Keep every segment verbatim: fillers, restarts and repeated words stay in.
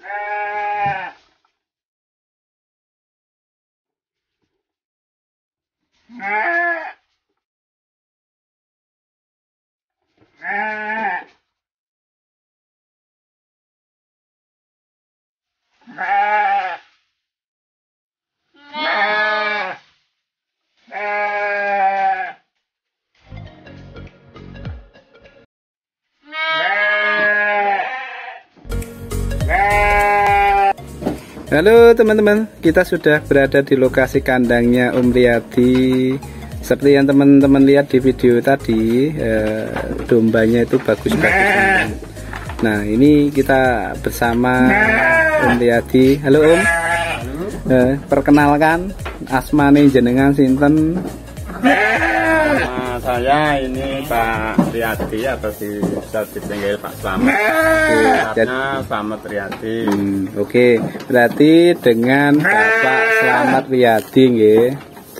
Halo teman-teman, kita sudah berada di lokasi kandangnya Om Riyadi. Seperti yang teman-teman lihat di video tadi, eh, dombanya itu bagus-bagus. Nah, ini kita bersama Om Riyadi. Halo Om. Eh, perkenalkan, asmane jenengan sinten? Nama saya ini Pak Riyadi atau bisa dipanggil Pak Slamet. Karena Slamet Riyadi. Hmm, Oke, okay. Berarti dengan Bapak Slamet Riyadi, nggih.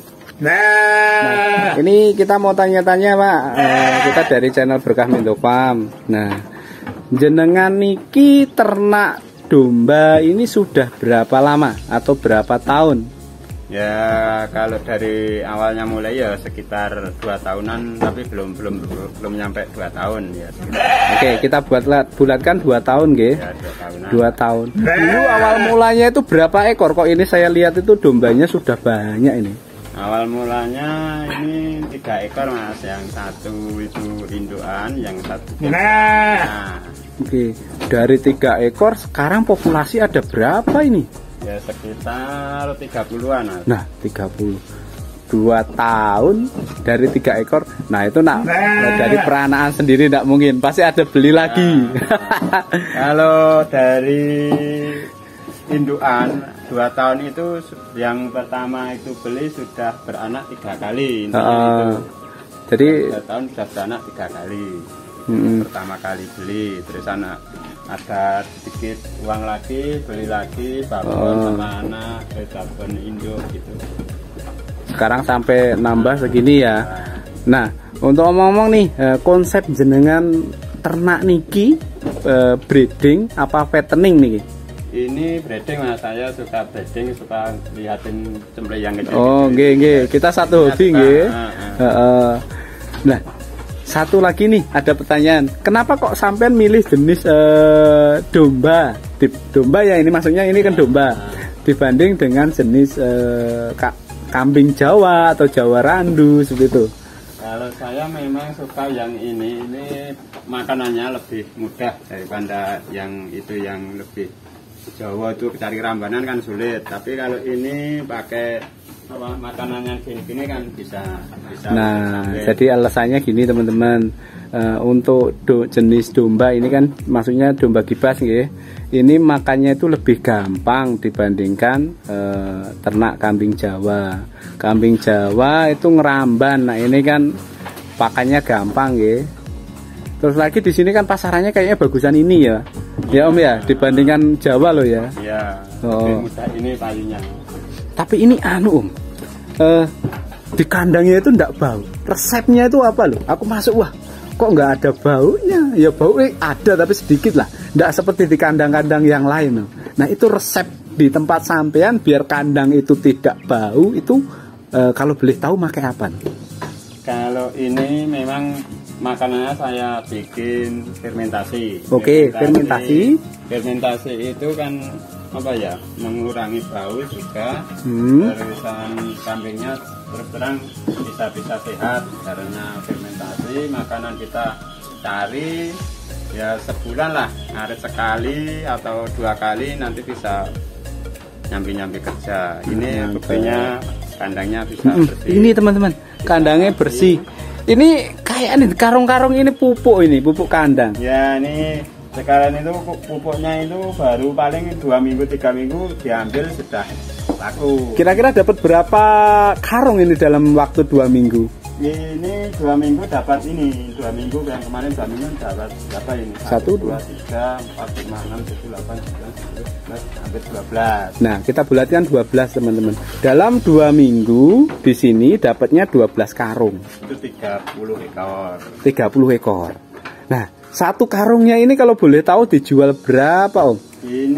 Nah, ini kita mau tanya-tanya Pak. Eh, kita dari channel Berkah Mindo Farm. Nah, jenengan niki ternak domba ini sudah berapa lama atau berapa tahun? Ya kalau dari awalnya mulai ya sekitar dua tahunan, tapi belum belum belum nyampe dua tahun ya. Oke, kita buatlah bulatkan dua tahun, nggih. Ya, dua tahunan. Dua tahun. Dulu awal mulanya itu berapa ekor? Kok ini saya lihat itu dombanya sudah banyak ini. Awal mulanya ini tiga ekor Mas, yang satu itu indukan, yang satu. Nah. Oke, dari tiga ekor sekarang populasi ada berapa ini? Ya sekitar tiga puluhan. Nah, tiga puluh dua tahun dari tiga ekor. Nah, itu nak nah. Dari peranaan sendiri tidak mungkin, pasti ada beli lagi. Nah, kalau dari indukan dua tahun itu, yang pertama itu beli sudah beranak tiga kali. Uh, itu. Jadi dua tahun sudah beranak tiga kali. Mm-mm. Pertama kali beli, terus anak ada sedikit uang lagi, beli lagi babon oh. sama anak, babon induk gitu. Sekarang sampai nambah segini ya. Nah, untuk ngomong-ngomong nih, konsep jenengan ternak niki breeding apa fattening niki? Ini breeding Mas, saya suka breeding, suka lihatin cemre yang kecil. Oh, nggih nggih, kita satu hobi nggih. Heeh. Nah, satu lagi nih, ada pertanyaan. Kenapa kok sampean milih jenis uh, domba? Domba ya ini maksudnya ini kan domba. Dibanding dengan jenis uh, ka kambing Jawa atau Jawa Randu seperti itu. Kalau saya memang suka yang ini, ini makanannya lebih mudah daripada yang itu yang lebih Jawa itu cari rambanan kan sulit. Tapi kalau ini pakai apa, makanannya gini-gini kan bisa, bisa. Nah, jadi alasannya gini teman-teman, uh, untuk do, jenis domba ini kan maksudnya domba gibas ya, ini makannya itu lebih gampang dibandingkan uh, ternak kambing Jawa. Kambing Jawa itu ngeramban, nah ini kan pakannya gampang ya. Terus lagi di sini kan pasarannya kayaknya bagusan ini ya, ya Om ya, dibandingkan Jawa loh ya. Iya. Oh. Mudah ini payunya. Tapi ini anu Om, uh, di kandangnya itu ndak bau. Resepnya itu apa loh? Aku masuk, wah kok nggak ada baunya? Ya bau eh, ada tapi sedikit lah. Ndak seperti di kandang-kandang yang lain loh. Nah itu resep di tempat sampean biar kandang itu tidak bau itu, uh, kalau boleh tahu pakai apa? Kalau ini memang makanannya saya bikin fermentasi. Oke, fermentasi. Fermentasi itu kan apa ya, mengurangi bau juga. Hmm. Terusan kambingnya terus terang bisa-bisa sehat karena fermentasi. Makanan kita cari ya sebulan lah, ngarit sekali atau dua kali nanti bisa nyambi-nyambi kerja. Ini buktinya kandangnya bisa bersih. Ini teman-teman, kandangnya bersih. Ini kayak nih karung-karung ini pupuk, ini pupuk kandang. Ya ini sekarang itu pupuknya itu baru paling dua minggu tiga minggu diambil sudah laku. Kira-kira dapat berapa karung ini dalam waktu dua minggu? Ini dua minggu dapat ini dua minggu yang kemarin dua minggu dapat berapa ini? Satu, dua, tiga, empat, lima, enam, tujuh, delapan, sembilan, sepuluh, sebelas, sampai dua belas. Nah kita bulatkan dua belas teman-teman. Dalam dua minggu di sini dapatnya dua belas karung. Itu tiga puluh ekor. tiga puluh ekor. Nah satu karungnya ini kalau boleh tahu dijual berapa Om? Ini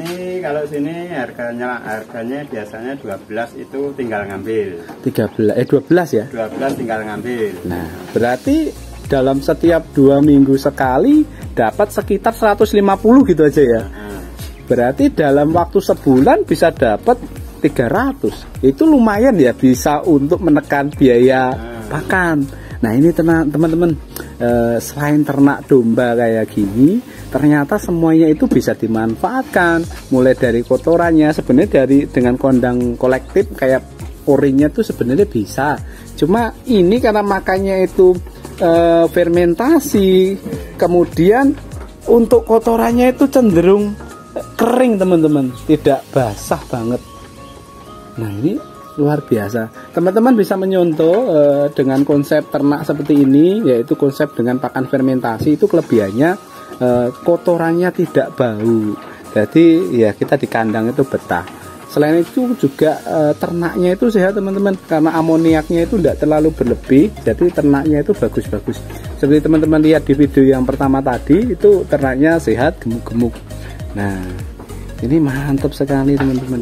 kalau sini harganya harganya biasanya dua belas itu tinggal ngambil. tiga belas eh dua belas ya? dua belas tinggal ngambil. Nah, berarti dalam setiap dua minggu sekali dapat sekitar seratus lima puluh gitu aja ya. Nah. Berarti dalam waktu sebulan bisa dapat tiga ratus. Itu lumayan ya, bisa untuk menekan biaya nah. pakan. Nah, ini teman-teman, eh, selain ternak domba kayak gini, ternyata semuanya itu bisa dimanfaatkan. Mulai dari kotorannya, sebenarnya dari dengan kandang kolektif kayak oringnya tuh sebenarnya bisa. Cuma ini karena makannya itu eh, fermentasi, kemudian untuk kotorannya itu cenderung kering teman-teman, tidak basah banget. Nah, ini luar biasa. Teman-teman bisa menyontoh uh, dengan konsep ternak seperti ini, yaitu konsep dengan pakan fermentasi. Itu kelebihannya uh, kotorannya tidak bau. Jadi ya kita di kandang itu betah. Selain itu juga uh, ternaknya itu sehat teman-teman, karena amoniaknya itu tidak terlalu berlebih. Jadi ternaknya itu bagus-bagus. Seperti teman-teman lihat di video yang pertama tadi, itu ternaknya sehat, gemuk-gemuk. Nah, ini mantap sekali teman-teman.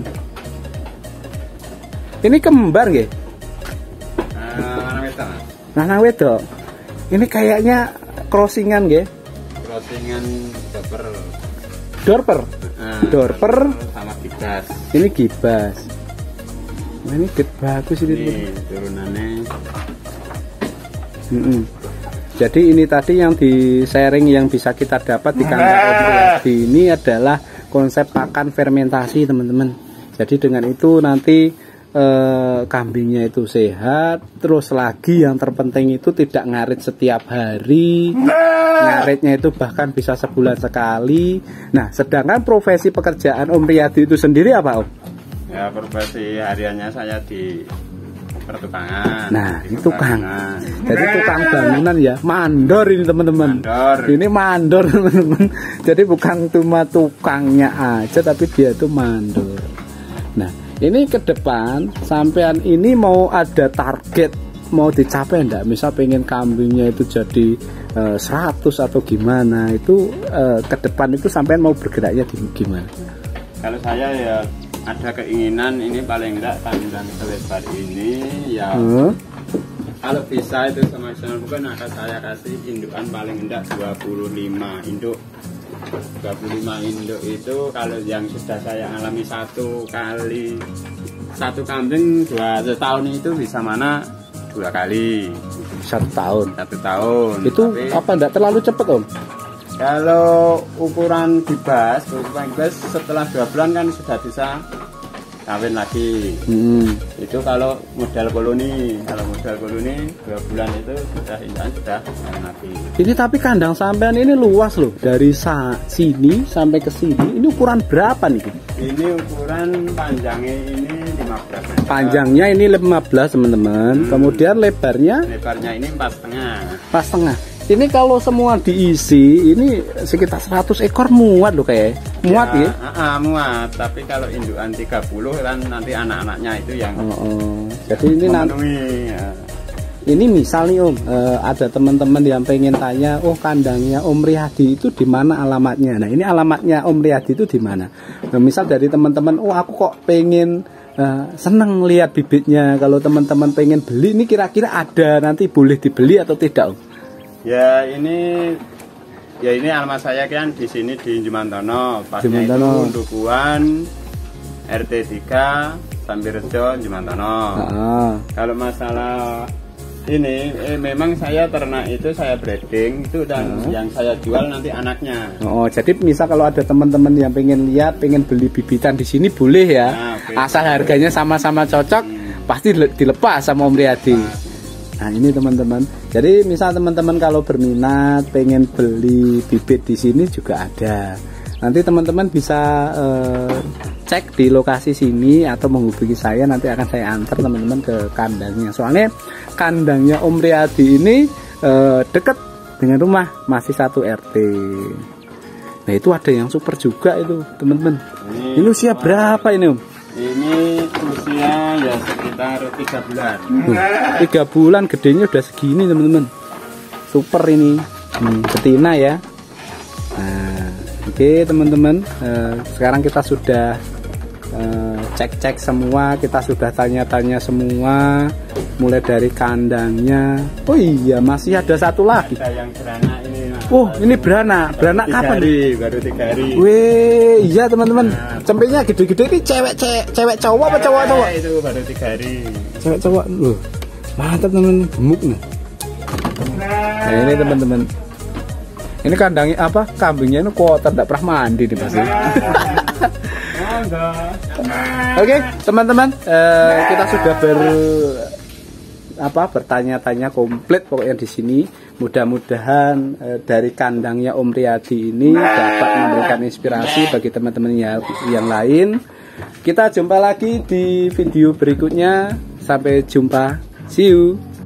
Ini kembar nggih? Lanang wedok. Lanang wedok. Ini kayaknya crossingan nggih? Crossingan dorper. Dorper. Nah, dorper sama gibas. Ini gibas. Nah, ini gede bagus ini. Ini turunannya. Mm -mm. Jadi ini tadi yang di sharing yang bisa kita dapat di kandang Om ini adalah konsep pakan fermentasi teman-teman. Jadi dengan itu nanti Eh, kambingnya itu sehat, terus lagi yang terpenting itu tidak ngarit setiap hari, ngaritnya itu bahkan bisa sebulan sekali. Nah, sedangkan profesi pekerjaan Om Riyadi itu sendiri apa Om? Ya, profesi hariannya saya di pertukangan. Nah, ini tukang. Jadi tukang bangunan ya, mandor ini teman-teman. Mandor. Ini mandor teman-teman. Jadi bukan cuma tukangnya aja, tapi dia itu mandor. Nah, ini ke depan sampean ini mau ada target mau dicapai enggak? Misal pengen kambingnya itu jadi uh, seratus atau gimana, itu uh, ke depan itu sampean mau bergeraknya gimana? Kalau saya ya ada keinginan ini paling enggak kandang selebar ini ya hmm? Kalau bisa itu sama sama bukan akan saya kasih indukan paling enggak dua puluh lima induk. dua puluh lima induk itu kalau yang sudah saya alami satu kali satu kambing dua tahun itu bisa mana dua kali satu tahun satu tahun itu. Tapi, apa enggak terlalu cepat Om? Kalau ukuran gibas ukuran gibas setelah dua bulan kan sudah bisa kawin lagi. hmm. Itu kalau model koloni, kalau model koloni dua bulan itu sudah indah sudah kawin lagi. Ini tapi kandang sampean ini luas loh, dari sini sampai ke sini. Ini ukuran berapa nih? Ini ukuran panjangnya ini lima belas meter. Panjangnya ini lima belas teman-teman. hmm. Kemudian lebarnya lebarnya ini empat setengah. Empat setengah. Ini kalau semua diisi, ini sekitar seratus ekor muat loh kayak. Muat ya? Ya? Uh, uh, muat, tapi kalau indukan tiga puluh kan nanti anak-anaknya itu yang oh, oh. Jadi ini nanti ya. Ini misal nih Om, uh, ada teman-teman yang pengen tanya, oh kandangnya Om Riyadi itu di mana alamatnya? Nah, ini alamatnya Om Riyadi itu di mana? Nah, misal dari teman-teman, oh aku kok pengen uh, seneng lihat bibitnya. Kalau teman-teman pengen beli, ini kira-kira ada nanti boleh dibeli atau tidak Om? Ya ini ya ini alamat saya kan di sini di Jumantono, pasnya itu Dukuhan R T tiga Sambirejo Jumantono. Ah. Kalau masalah ini eh, memang saya ternak itu saya breeding itu dan ah. yang saya jual nanti anaknya. Oh, jadi misal kalau ada teman-teman yang pengen lihat, pengen beli bibitan di sini boleh ya. Nah, okay. Asal harganya sama-sama cocok, hmm. pasti dilepas sama Om Riyadi. Nah. Nah, ini teman-teman. Jadi misal teman-teman kalau berminat pengen beli bibit di sini juga ada. Nanti teman-teman bisa uh, cek di lokasi sini atau menghubungi saya, nanti akan saya antar teman-teman ke kandangnya. Soalnya kandangnya Om Riyadi ini uh, dekat dengan rumah, masih satu R T. Nah, itu ada yang super juga itu, teman-teman. Ini, ini usia berapa ini Om? Ini usia ya sekitar tiga bulan. Hmm, tiga bulan gedenya udah segini teman-teman. Super ini. Hmm, betina ya. Nah, Oke teman-teman, uh, sekarang kita sudah cek-cek uh, semua, kita sudah tanya-tanya semua, mulai dari kandangnya. Oh iya, masih ada satu lagi. Ada yang beranak ini. Oh, ini beranak. Beranak kapan? Hari, baru tiga hari. Wih, iya teman-teman. Nah, cempenya gede-gede ini cewek cewek cewek cowok apa cowok cowok? Itu baru tiga hari. Cewek cowok, loh. Mantap teman-teman, gemuk nih. Nah, ini teman-teman. Ini kandangnya apa? Kambingnya ini kotor, tidak pernah mandi nih pasti. Oke, teman-teman, uh, kita sudah ber apa bertanya-tanya komplit pokoknya di sini. Mudah-mudahan uh, dari kandangnya Om Riyadi ini dapat memberikan inspirasi bagi teman-teman yang, yang lain. Kita jumpa lagi di video berikutnya. Sampai jumpa. See you.